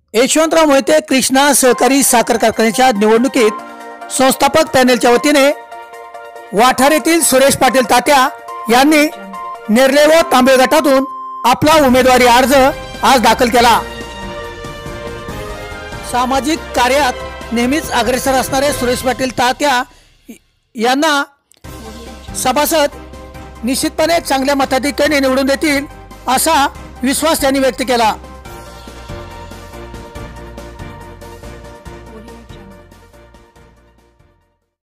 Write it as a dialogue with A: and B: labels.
A: यशवंतराव मोहिते कृष्णा सहकारी साखर कारखान्याच्या निवडणुकीत संस्थापक पॅनेलच्या वतीने वाठार येथील सुरेश पाटील तात्या यांनी नेरले व तांबे गटातून आपला उमेदवारी अर्ज आज दाखल केला। सामाजिक कार्यात नेहमीच अग्रेसर असणारे सुरेश पाटील तात्या यांना सभासद निश्चितपणे चांगल्या मताधिक्याने निवडून देतील असा विश्वास त्यांनी व्यक्त केला।